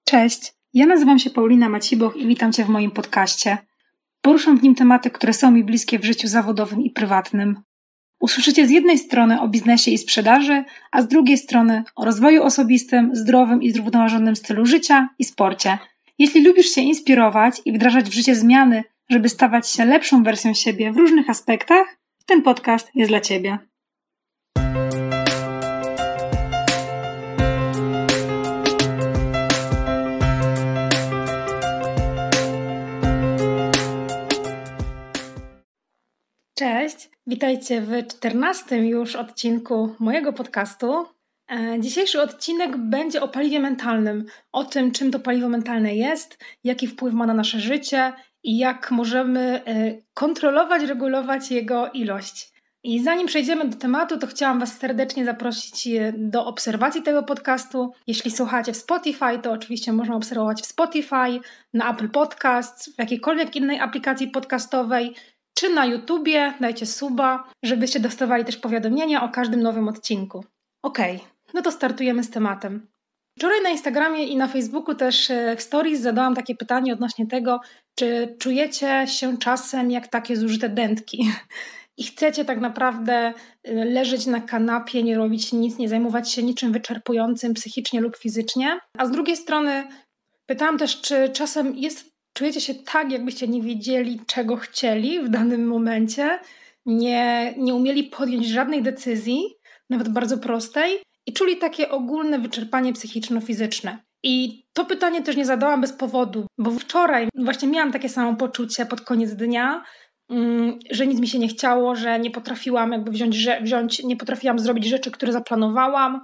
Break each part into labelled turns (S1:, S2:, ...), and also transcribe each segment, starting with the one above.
S1: Cześć, ja nazywam się Paulina Maciboch i witam Cię w moim podcaście. Poruszam w nim tematy, które są mi bliskie w życiu zawodowym i prywatnym. Usłyszycie z jednej strony o biznesie i sprzedaży, a z drugiej strony o rozwoju osobistym, zdrowym i zrównoważonym stylu życia i sporcie. Jeśli lubisz się inspirować i wdrażać w życie zmiany, żeby stawać się lepszą wersją siebie w różnych aspektach, ten podcast jest dla Ciebie. Cześć, witajcie w 14. już odcinku mojego podcastu. Dzisiejszy odcinek będzie o paliwie mentalnym, o tym, czym to paliwo mentalne jest, jaki wpływ ma na nasze życie i jak możemy kontrolować, regulować jego ilość. I zanim przejdziemy do tematu, to chciałam Was serdecznie zaprosić do obserwacji tego podcastu. Jeśli słuchacie w Spotify, to oczywiście można obserwować w Spotify, na Apple Podcasts, w jakiejkolwiek innej aplikacji podcastowej, czy na YouTubie, dajcie suba, żebyście dostawali też powiadomienia o każdym nowym odcinku. Okej, no to startujemy z tematem. Wczoraj na Instagramie i na Facebooku też w Stories zadałam takie pytanie odnośnie tego, czy czujecie się czasem jak takie zużyte dętki i chcecie tak naprawdę leżeć na kanapie, nie robić nic, nie zajmować się niczym wyczerpującym psychicznie lub fizycznie. A z drugiej strony pytałam też, czy czasem czujecie się tak, jakbyście nie wiedzieli, czego chcieli w danym momencie, nie umieli podjąć żadnej decyzji, nawet bardzo prostej, i czuli takie ogólne wyczerpanie psychiczno-fizyczne. I to pytanie też nie zadałam bez powodu, bo wczoraj właśnie miałam takie samo poczucie pod koniec dnia, że nic mi się nie chciało, że nie potrafiłam nie potrafiłam zrobić rzeczy, które zaplanowałam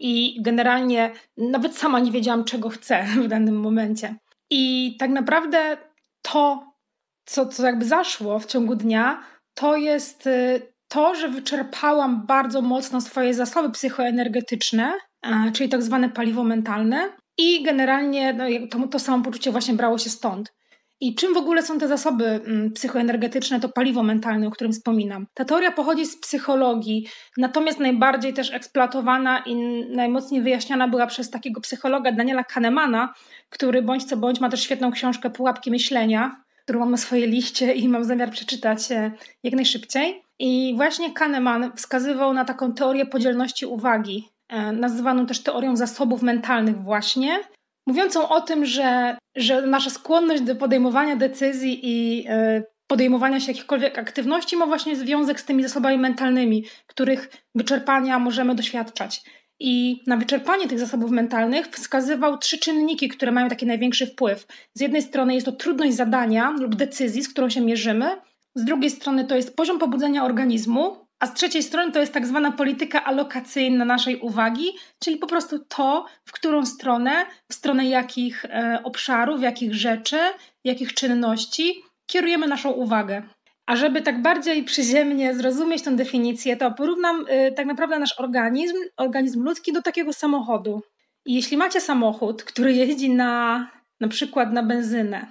S1: i generalnie nawet sama nie wiedziałam, czego chcę w danym momencie. I tak naprawdę to, co jakby zaszło w ciągu dnia, to jest to, że wyczerpałam bardzo mocno swoje zasoby psychoenergetyczne, czyli tak zwane paliwo mentalne, i generalnie to samopoczucie właśnie brało się stąd. I czym w ogóle są te zasoby psychoenergetyczne, to paliwo mentalne, o którym wspominam? Ta teoria pochodzi z psychologii, natomiast najbardziej też eksploatowana i najmocniej wyjaśniana była przez takiego psychologa Daniela Kahnemana, który bądź co bądź ma też świetną książkę Pułapki myślenia, którą mam na swojej liście i mam zamiar przeczytać jak najszybciej. I właśnie Kahneman wskazywał na taką teorię podzielności uwagi, nazywaną też teorią zasobów mentalnych właśnie, mówiącą o tym, że nasza skłonność do podejmowania decyzji i podejmowania się jakichkolwiek aktywności ma właśnie związek z tymi zasobami mentalnymi, których wyczerpania możemy doświadczać. I na wyczerpanie tych zasobów mentalnych wskazywał 3 czynniki, które mają taki największy wpływ. Z jednej strony jest to trudność zadania lub decyzji, z którą się mierzymy, z drugiej strony to jest poziom pobudzenia organizmu, a z trzeciej strony to jest tak zwana polityka alokacyjna naszej uwagi, czyli po prostu to, w którą stronę, w stronę jakich obszarów, jakich rzeczy, jakich czynności kierujemy naszą uwagę. A żeby tak bardziej przyziemnie zrozumieć tę definicję, to porównam tak naprawdę nasz organizm ludzki do takiego samochodu. I jeśli macie samochód, który jeździ na przykład na benzynę,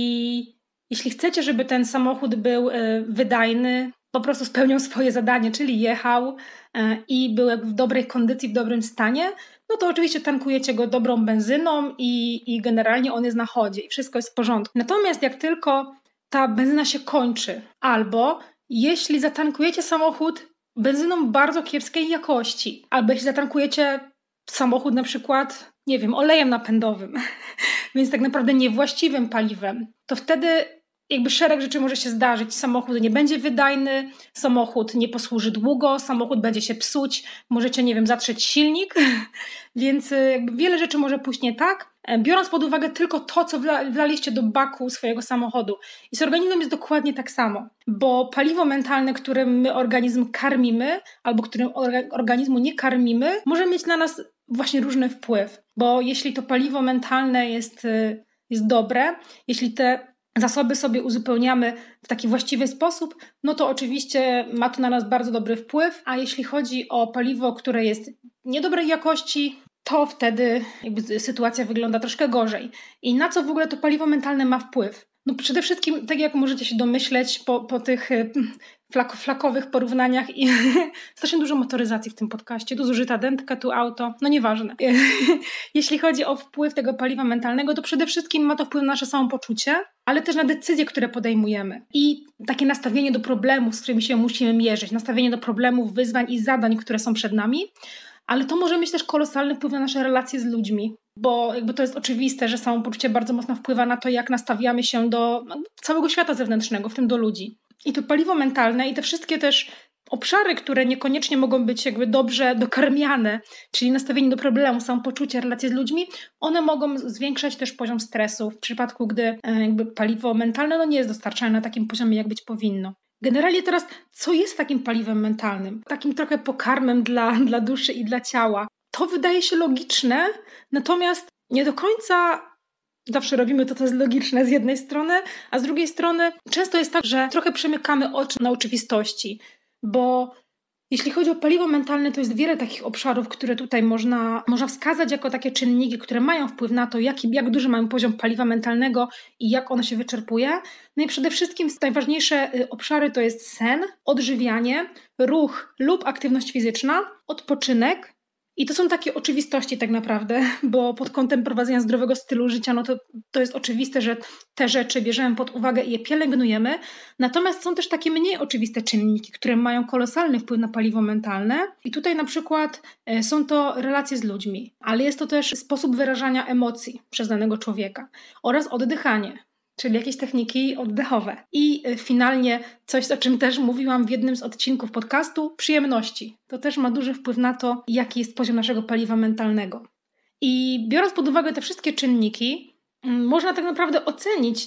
S1: i jeśli chcecie, żeby ten samochód był wydajny, po prostu spełniał swoje zadanie, czyli jechał i był w dobrej kondycji, w dobrym stanie, no to oczywiście tankujecie go dobrą benzyną i generalnie on jest na chodzie i wszystko jest w porządku. Natomiast jak tylko ta benzyna się kończy, albo jeśli zatankujecie samochód benzyną bardzo kiepskiej jakości, albo jeśli zatankujecie samochód na przykład, nie wiem, olejem napędowym, więc tak naprawdę niewłaściwym paliwem, to wtedy jakby szereg rzeczy może się zdarzyć. Samochód nie będzie wydajny, samochód nie posłuży długo, samochód będzie się psuć, możecie, nie wiem, zatrzeć silnik, więc jakby wiele rzeczy może pójść nie tak, biorąc pod uwagę tylko to, co wlaliście do baku swojego samochodu. I z organizmem jest dokładnie tak samo, bo paliwo mentalne, którym my organizm karmimy, albo którym organizmu nie karmimy, może mieć na nas właśnie różny wpływ, bo jeśli to paliwo mentalne jest dobre, jeśli te zasoby sobie uzupełniamy w taki właściwy sposób, no to oczywiście ma to na nas bardzo dobry wpływ, a jeśli chodzi o paliwo, które jest niedobrej jakości, to wtedy jakby sytuacja wygląda troszkę gorzej. I na co w ogóle to paliwo mentalne ma wpływ? No przede wszystkim, tak jak możecie się domyśleć po tych flakowych porównaniach i strasznie dużo motoryzacji w tym podcaście. Tu zużyta dętka, tu auto, no nieważne. Jeśli chodzi o wpływ tego paliwa mentalnego, to przede wszystkim ma to wpływ na nasze samopoczucie, ale też na decyzje, które podejmujemy. I takie nastawienie do problemów, z którymi się musimy mierzyć, nastawienie do problemów, wyzwań i zadań, które są przed nami, ale to może mieć też kolosalny wpływ na nasze relacje z ludźmi, bo jakby to jest oczywiste, że samopoczucie bardzo mocno wpływa na to, jak nastawiamy się do całego świata zewnętrznego, w tym do ludzi. I to paliwo mentalne i te wszystkie też obszary, które niekoniecznie mogą być jakby dobrze dokarmiane, czyli nastawienie do problemu, samopoczucie, relacje z ludźmi, one mogą zwiększać też poziom stresu w przypadku, gdy jakby paliwo mentalne nie jest dostarczane na takim poziomie, jak być powinno. Generalnie teraz, co jest takim paliwem mentalnym? Takim trochę pokarmem dla duszy i dla ciała. To wydaje się logiczne, natomiast nie do końca zawsze robimy to, co jest logiczne z jednej strony, a z drugiej strony często jest tak, że trochę przymykamy oczy na oczywistości, bo jeśli chodzi o paliwo mentalne, to jest wiele takich obszarów, które tutaj można wskazać jako takie czynniki, które mają wpływ na to, jak duży mamy poziom paliwa mentalnego i jak ono się wyczerpuje. No i przede wszystkim najważniejsze obszary to jest sen, odżywianie, ruch lub aktywność fizyczna, odpoczynek. I to są takie oczywistości tak naprawdę, bo pod kątem prowadzenia zdrowego stylu życia, no to jest oczywiste, że te rzeczy bierzemy pod uwagę i je pielęgnujemy. Natomiast są też takie mniej oczywiste czynniki, które mają kolosalny wpływ na paliwo mentalne. I tutaj na przykład są to relacje z ludźmi, ale jest to też sposób wyrażania emocji przez danego człowieka oraz oddychanie, czyli jakieś techniki oddechowe. I finalnie coś, o czym też mówiłam w jednym z odcinków podcastu, przyjemności. To też ma duży wpływ na to, jaki jest poziom naszego paliwa mentalnego. I biorąc pod uwagę te wszystkie czynniki, można tak naprawdę ocenić,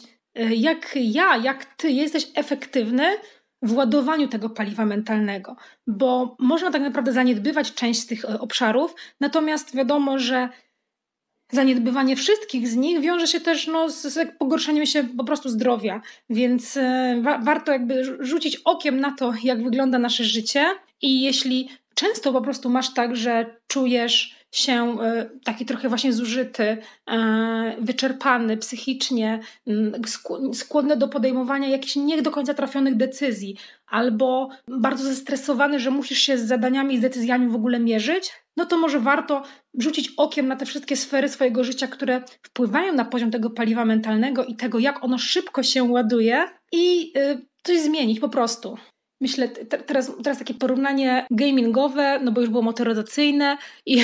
S1: jak ty jesteś efektywny w ładowaniu tego paliwa mentalnego. Bo można tak naprawdę zaniedbywać część z tych obszarów, natomiast wiadomo, że zaniedbywanie wszystkich z nich wiąże się też z pogorszeniem się po prostu zdrowia, więc warto jakby rzucić okiem na to, jak wygląda nasze życie i jeśli często po prostu masz tak, że czujesz się taki trochę właśnie zużyty, wyczerpany psychicznie, skłonny do podejmowania jakichś nie do końca trafionych decyzji albo bardzo zestresowany, że musisz się z zadaniami i z decyzjami w ogóle mierzyć, no to może warto rzucić okiem na te wszystkie sfery swojego życia, które wpływają na poziom tego paliwa mentalnego i tego, jak ono szybko się ładuje i coś zmienić po prostu. Myślę, teraz takie porównanie gamingowe, no bo już było motoryzacyjne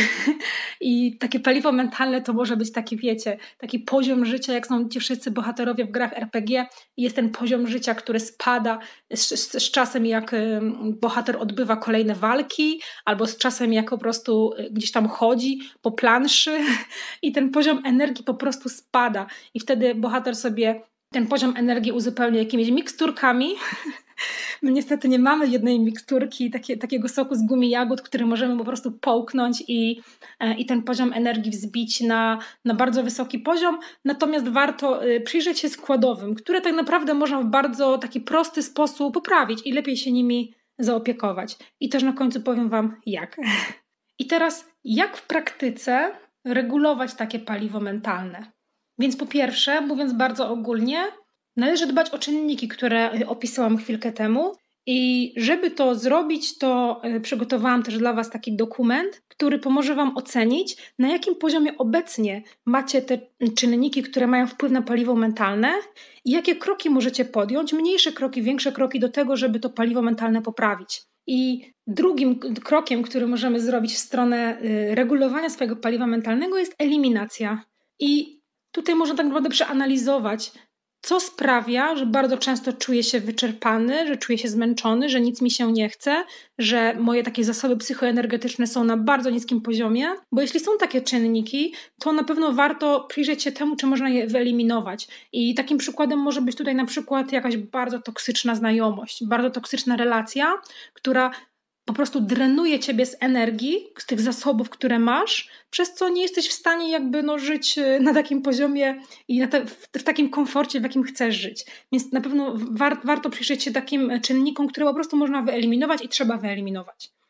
S1: i takie paliwo mentalne to może być taki, wiecie, taki poziom życia, jak są ci wszyscy bohaterowie w grach RPG. Jest ten poziom życia, który spada z czasem, jak bohater odbywa kolejne walki, albo z czasem, jak po prostu gdzieś tam chodzi po planszy i ten poziom energii po prostu spada. I wtedy bohater sobie ten poziom energii uzupełnia jakimiś miksturkami. My niestety nie mamy jednej miksturki, takiego soku z gumi jagód, który możemy po prostu połknąć i ten poziom energii wzbić na bardzo wysoki poziom. Natomiast warto przyjrzeć się składowym, które tak naprawdę można w bardzo taki prosty sposób poprawić i lepiej się nimi zaopiekować. I też na końcu powiem Wam jak. I teraz jak w praktyce regulować takie paliwo mentalne? Więc po pierwsze, mówiąc bardzo ogólnie, należy dbać o czynniki, które opisałam chwilkę temu i żeby to zrobić, to przygotowałam też dla Was taki dokument, który pomoże Wam ocenić, na jakim poziomie obecnie macie te czynniki, które mają wpływ na paliwo mentalne i jakie kroki możecie podjąć, mniejsze kroki, większe kroki do tego, żeby to paliwo mentalne poprawić. I drugim krokiem, który możemy zrobić w stronę regulowania swojego paliwa mentalnego jest eliminacja. I tutaj można tak naprawdę przeanalizować, co sprawia, że bardzo często czuję się wyczerpany, że czuję się zmęczony, że nic mi się nie chce, że moje takie zasoby psychoenergetyczne są na bardzo niskim poziomie, bo jeśli są takie czynniki, to na pewno warto przyjrzeć się temu, czy można je wyeliminować. I takim przykładem może być tutaj na przykład jakaś bardzo toksyczna znajomość, bardzo toksyczna relacja, która po prostu drenuje ciebie z energii, z tych zasobów, które masz, przez co nie jesteś w stanie jakby żyć na takim poziomie i w takim komforcie, w jakim chcesz żyć. Więc na pewno warto przyjrzeć się takim czynnikom, które po prostu można wyeliminować i trzeba wyeliminować.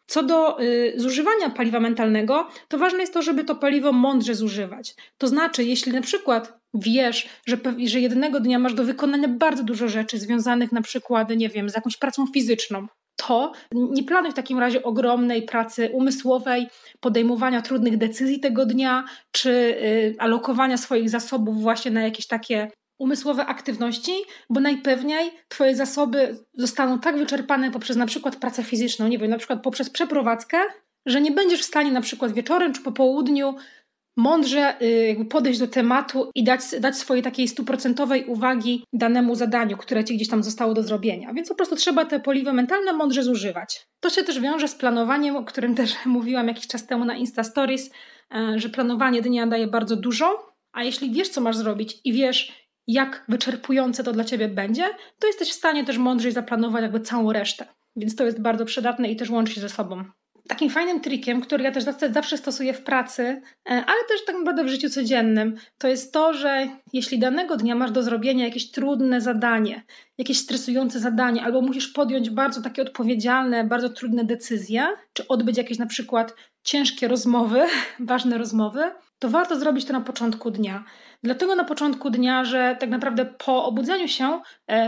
S1: Co do zużywania paliwa mentalnego, to ważne jest to, żeby to paliwo mądrze zużywać. To znaczy, jeśli na przykład wiesz, że jednego dnia masz do wykonania bardzo dużo rzeczy związanych na przykład, nie wiem, z jakąś pracą fizyczną, to nie planuj w takim razie ogromnej pracy umysłowej, podejmowania trudnych decyzji tego dnia, czy alokowania swoich zasobów właśnie na jakieś takie umysłowe aktywności, bo najpewniej twoje zasoby zostaną tak wyczerpane poprzez na przykład pracę fizyczną, nie wiem, na przykład poprzez przeprowadzkę, że nie będziesz w stanie na przykład wieczorem czy po południu mądrze jakby podejść do tematu i dać swojej takiej 100% uwagi danemu zadaniu, które ci gdzieś tam zostało do zrobienia. Więc po prostu trzeba te paliwo mentalne mądrze zużywać. To się też wiąże z planowaniem, o którym też mówiłam jakiś czas temu na Insta Stories, że planowanie dnia daje bardzo dużo, a jeśli wiesz, co masz zrobić i wiesz, jak wyczerpujące to dla ciebie będzie, to jesteś w stanie też mądrzej zaplanować jakby całą resztę. Więc to jest bardzo przydatne i też łączy się ze sobą. Takim fajnym trikiem, który ja też zawsze stosuję w pracy, ale też tak naprawdę w życiu codziennym, to jest to, że jeśli danego dnia masz do zrobienia jakieś trudne zadanie, jakieś stresujące zadanie, albo musisz podjąć bardzo takie odpowiedzialne, bardzo trudne decyzje, czy odbyć jakieś na przykład ciężkie rozmowy, ważne rozmowy, to warto zrobić to na początku dnia. Dlatego na początku dnia, że tak naprawdę po obudzeniu się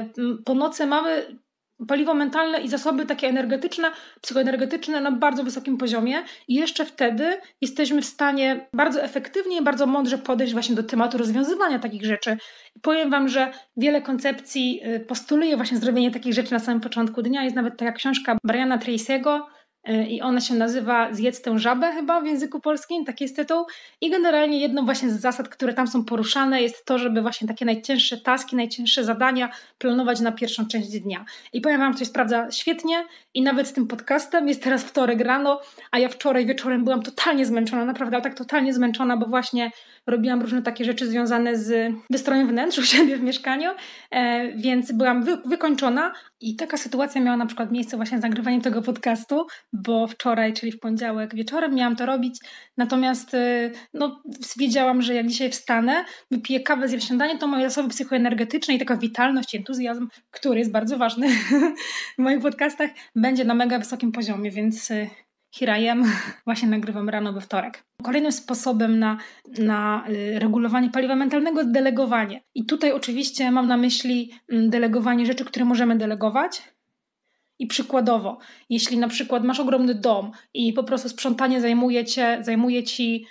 S1: po nocy mamy paliwo mentalne i zasoby takie energetyczne, psychoenergetyczne na bardzo wysokim poziomie i jeszcze wtedy jesteśmy w stanie bardzo efektywnie i bardzo mądrze podejść właśnie do tematu rozwiązywania takich rzeczy. I powiem wam, że wiele koncepcji postuluje właśnie zrobienie takich rzeczy na samym początku dnia. Jest nawet taka książka Briana Tracy'ego, i ona się nazywa Zjedz tę żabę chyba w języku polskim, taki jest tytuł. I generalnie jedną właśnie z zasad, które tam są poruszane, jest to, żeby właśnie takie najcięższe taski, najcięższe zadania planować na pierwszą część dnia. I powiem wam, to się sprawdza świetnie i nawet z tym podcastem, jest teraz wtorek rano, a ja wczoraj wieczorem byłam totalnie zmęczona, naprawdę, ale tak totalnie zmęczona, bo właśnie robiłam różne takie rzeczy związane z wystrojem wnętrz u siebie w mieszkaniu, więc byłam wykończona i taka sytuacja miała na przykład miejsce właśnie z nagrywaniem tego podcastu, bo wczoraj, czyli w poniedziałek wieczorem miałam to robić, natomiast wiedziałam, że jak dzisiaj wstanę, wypiję kawę, zjem śniadanie, to moje zasoby psychoenergetyczne i taka witalność, entuzjazm, który jest bardzo ważny w moich podcastach, będzie na mega wysokim poziomie, więc here I am, właśnie nagrywam rano we wtorek. Kolejnym sposobem na regulowanie paliwa mentalnego jest delegowanie. I tutaj oczywiście mam na myśli delegowanie rzeczy, które możemy delegować. I przykładowo, jeśli na przykład masz ogromny dom i po prostu sprzątanie zajmuje ci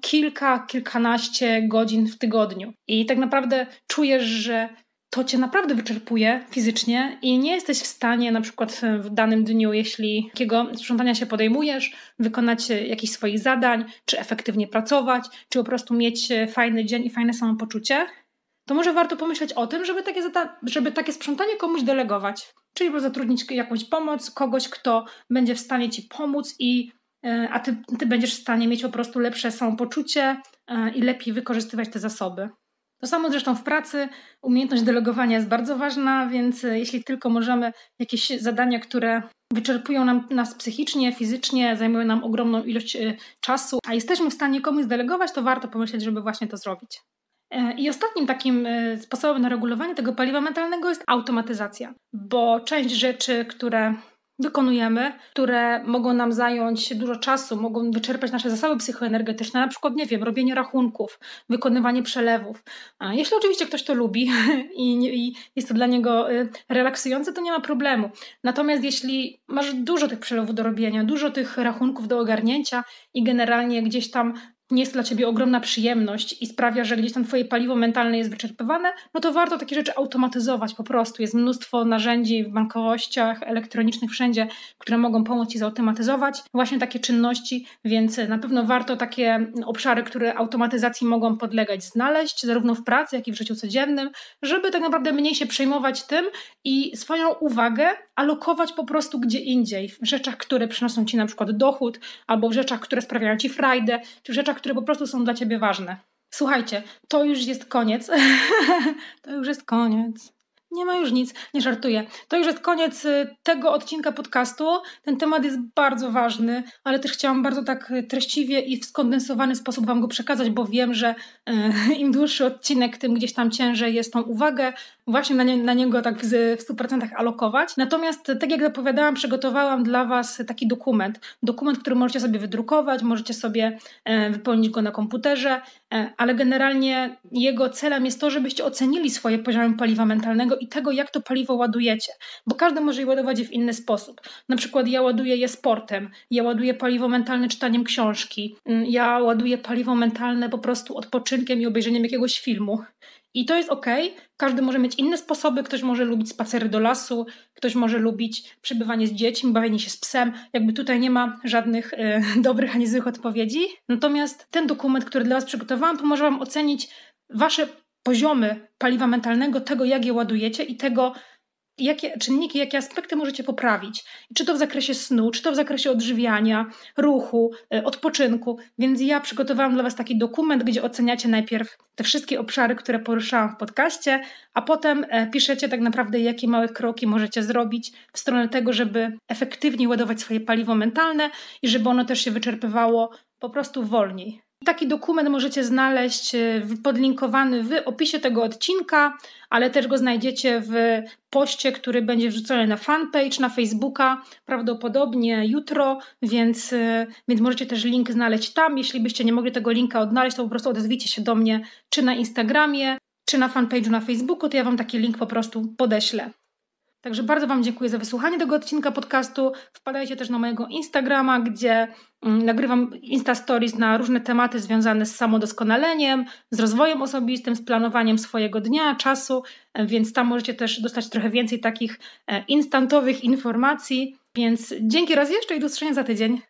S1: kilkanaście godzin w tygodniu i tak naprawdę czujesz, że to cię naprawdę wyczerpuje fizycznie i nie jesteś w stanie na przykład w danym dniu, jeśli takiego sprzątania się podejmujesz, wykonać jakichś swoich zadań, czy efektywnie pracować, czy po prostu mieć fajny dzień i fajne samopoczucie, to może warto pomyśleć o tym, żeby takie sprzątanie komuś delegować. Czyli po prostu zatrudnić jakąś pomoc, kogoś, kto będzie w stanie ci pomóc a ty będziesz w stanie mieć po prostu lepsze samopoczucie i lepiej wykorzystywać te zasoby. To samo zresztą w pracy, umiejętność delegowania jest bardzo ważna, więc jeśli tylko możemy jakieś zadania, które wyczerpują nas psychicznie, fizycznie, zajmują nam ogromną ilość czasu, a jesteśmy w stanie komuś delegować, to warto pomyśleć, żeby właśnie to zrobić. I ostatnim takim sposobem na regulowanie tego paliwa mentalnego jest automatyzacja, bo część rzeczy, które wykonujemy, które mogą nam zająć dużo czasu, mogą wyczerpać nasze zasoby psychoenergetyczne, na przykład, nie wiem, robienie rachunków, wykonywanie przelewów. Jeśli oczywiście ktoś to lubi i jest to dla niego relaksujące, to nie ma problemu. Natomiast jeśli masz dużo tych przelewów do robienia, dużo tych rachunków do ogarnięcia i generalnie gdzieś tam nie jest dla ciebie ogromna przyjemność i sprawia, że gdzieś tam twoje paliwo mentalne jest wyczerpywane, no to warto takie rzeczy automatyzować po prostu. Jest mnóstwo narzędzi w bankowościach elektronicznych wszędzie, które mogą pomóc ci zautomatyzować właśnie takie czynności, więc na pewno warto takie obszary, które automatyzacji mogą podlegać, znaleźć zarówno w pracy, jak i w życiu codziennym, żeby tak naprawdę mniej się przejmować tym i swoją uwagę alokować po prostu gdzie indziej, w rzeczach, które przynoszą ci na przykład dochód, albo w rzeczach, które sprawiają ci frajdę, czy w rzeczach, które po prostu są dla ciebie ważne. Słuchajcie, to już jest koniec. To już jest koniec. Nie ma już nic, nie żartuję. To już jest koniec tego odcinka podcastu. Ten temat jest bardzo ważny, ale też chciałam bardzo tak treściwie i w skondensowany sposób Wam go przekazać, bo wiem, że im dłuższy odcinek, tym gdzieś tam ciężej jest tą uwagę właśnie na niego tak w 100% alokować. Natomiast tak jak zapowiadałam, przygotowałam dla Was taki dokument, który możecie sobie wydrukować, możecie sobie wypełnić go na komputerze, ale generalnie jego celem jest to, żebyście ocenili swoje poziomy paliwa mentalnego i tego, jak to paliwo ładujecie, bo każdy może je ładować je w inny sposób. Na przykład ja ładuję je sportem, ja ładuję paliwo mentalne czytaniem książki, ja ładuję paliwo mentalne po prostu odpoczynkiem i obejrzeniem jakiegoś filmu. I to jest okej. Każdy może mieć inne sposoby, ktoś może lubić spacery do lasu, ktoś może lubić przebywanie z dziećmi, bawienie się z psem. Jakby tutaj nie ma żadnych dobrych ani złych odpowiedzi. Natomiast ten dokument, który dla Was przygotowałam, pomoże Wam ocenić Wasze poziomy paliwa mentalnego, tego jak je ładujecie i tego, jakie czynniki, jakie aspekty możecie poprawić. Czy to w zakresie snu, czy to w zakresie odżywiania, ruchu, odpoczynku. Więc ja przygotowałam dla Was taki dokument, gdzie oceniacie najpierw te wszystkie obszary, które poruszałam w podcaście, a potem piszecie tak naprawdę, jakie małe kroki możecie zrobić w stronę tego, żeby efektywniej ładować swoje paliwo mentalne i żeby ono też się wyczerpywało po prostu wolniej. Taki dokument możecie znaleźć podlinkowany w opisie tego odcinka, ale też go znajdziecie w poście, który będzie wrzucony na fanpage, na Facebooka, prawdopodobnie jutro, więc możecie też link znaleźć tam. Jeśli byście nie mogli tego linka odnaleźć, to po prostu odezwijcie się do mnie czy na Instagramie, czy na fanpage'u na Facebooku, to ja Wam taki link po prostu podeślę. Także bardzo Wam dziękuję za wysłuchanie tego odcinka podcastu. Wpadajcie też na mojego Instagrama, gdzie nagrywam Insta Stories na różne tematy związane z samodoskonaleniem, z rozwojem osobistym, z planowaniem swojego dnia, czasu, więc tam możecie też dostać trochę więcej takich instantowych informacji. Więc dzięki raz jeszcze i do usłyszenia za tydzień.